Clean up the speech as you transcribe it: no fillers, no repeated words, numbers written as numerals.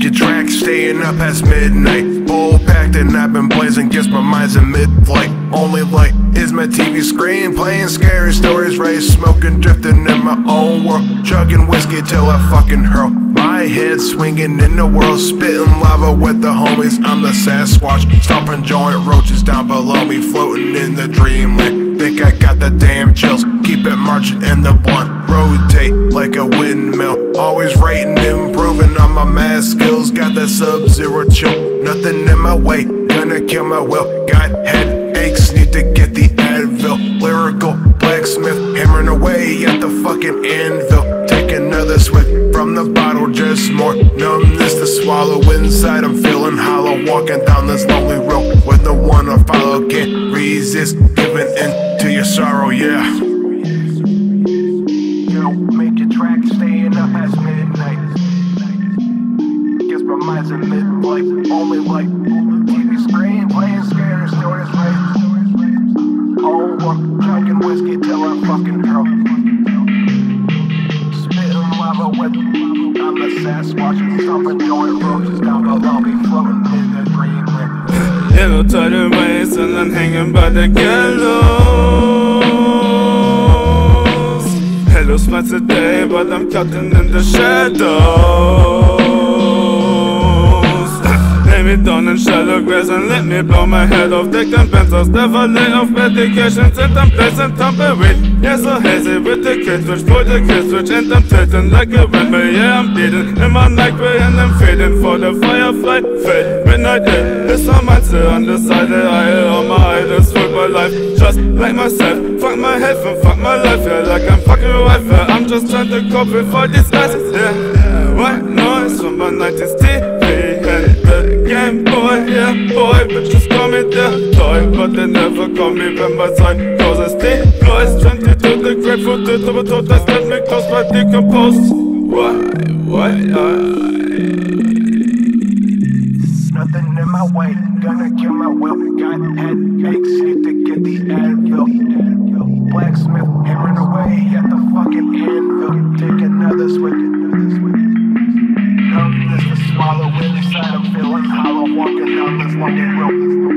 making tracks, staying up past midnight. Full packed and I've been blazing, guess my mind's in mid-flight. Only light is my TV screen, playing scary stories, right? Smoking, drifting in my own world, chugging whiskey till I fucking hurl. My head swinging in the world, spitting lava with the homies. I'm the Sasquatch, stomping joint roaches down below me, floating in the dreamland. Think I got the damn chills, keep it marching in the blunt, rotate like a windmill. Always rating, improving on my math skills. Got that sub-zero chill, nothing in my way, gonna kill my will. Got headaches, need to get the Advil. Lyrical blacksmith, hammering away at the fucking anvil. Take another swig from the bottle, just more numbness to swallow. Inside I'm feeling hollow, walking down this lonely road with no one to follow. Can't resist giving in to your sorrow, yeah. Make your track, staying up past midnight. Guess my mind's in mid-flight, only light. TV screen, playing scary stories, right? Oh, I'm drinking whiskey till I fucking drunk. Spitting lava with, I'm the Sasquatch, stomping joint roaches down below me, floating in the dreamland. Yellow tidal waves and I'm hanging by the gallows. Hello smiles today, but I'm cutting in the shadows. Lay me down in shallow grass and let me blow my head off. Taking pencils, never lay off medications, and I'm placing tumbleweed. Yeah, so hazy with the kill switch, for the kill switch, and I'm tilting like a windmill. Yeah, I'm bleeding in my night gray and I'm fading for the firefly fade. Midnight hit, it's my mind still on the side that I hit all my idols for my life. Just like myself, fuck my health and fuck my life. Yeah, like I'm fucking a wife. Yeah, I'm just trying to cope with all these guys. Yeah, white noise from my 90s TV and the Game Boy. Yeah, boy, bitches call me their toy, but they never call me when my side closes. Deploys 22 the grapefruit, the double toe test that make close but decompose. Why? Nothing in my way, gonna kill my will. Got headaches, need to get the Advil. Blacksmith, hammering away at the fucking anvil. Take another swig. Numbness to swallow inside, I'm feeling hollow, walking down this lonely road.